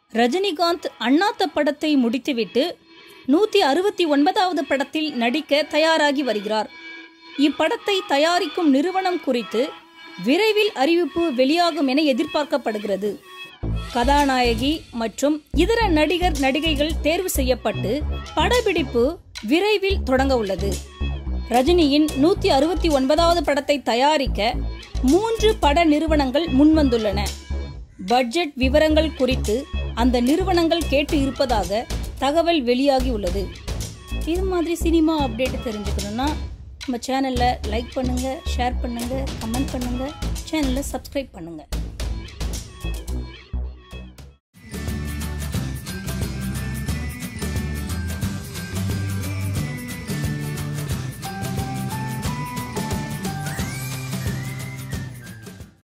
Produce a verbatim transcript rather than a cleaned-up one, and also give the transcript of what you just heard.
ரஜினிகாந்த் அண்ணாத்த படத்தை முடித்துவிட்டு நூற்றி அறுபத்தி ஒன்பதாவது படத்தில் நடிக்க தயாராகி வருகிறார். இப்படத்தை தயாரிக்கும் நிறுவனம் குறித்து விரைவில் அறிவிப்பு வெளியாகும் என எதிர்பார்க்கப்படுகிறது. கதாநாயகி மற்றும் இதர நடிகர் நடிகைகள் தேர்வு செய்யப்பட்டு படப்பிடிப்பு விரைவில் தொடங்க உள்ளது. ரஜினியின் நூற்றி அறுபத்தி ஒன்பதாவது படத்தை தயாரிக்க மூன்று பட நிறுவனங்கள் முன்வந்துள்ளன. பட்ஜெட் விவரங்கள் குறித்து அந்த நிறுவனங்கள் கேட்டு இருப்பதாக தகவல் வெளியாகி உள்ளது. இது மாதிரி சினிமா அப்டேட் தெரிஞ்சுக்கணும்னா நம்ம சேனலை லைக் பண்ணுங்கள், ஷேர் பண்ணுங்கள், கமெண்ட் பண்ணுங்கள், சேனலை சப்ஸ்கிரைப் பண்ணுங்கள்.